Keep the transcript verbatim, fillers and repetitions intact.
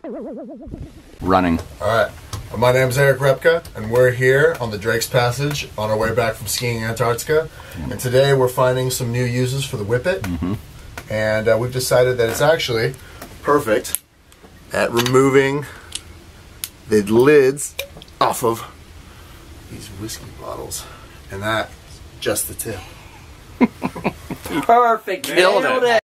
Running. Alright, my name's Erich Roepke, and we're here on the Drake's Passage on our way back from skiing in Antarctica. Mm-hmm. And today we're finding some new uses for the Whippet. Mm-hmm. And uh, we've decided that it's actually perfect at removing the lids off of these whiskey bottles. And that's just the tip. Perfect. Killed it.